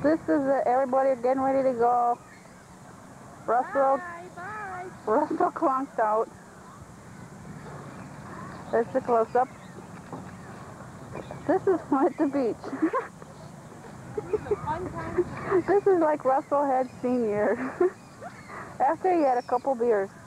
This is everybody getting ready to go. Russell, Bye. Russell clunked out. There's the close-up. This is fun at the beach. These are fun times. This is like Russell had senior. After he had a couple beers.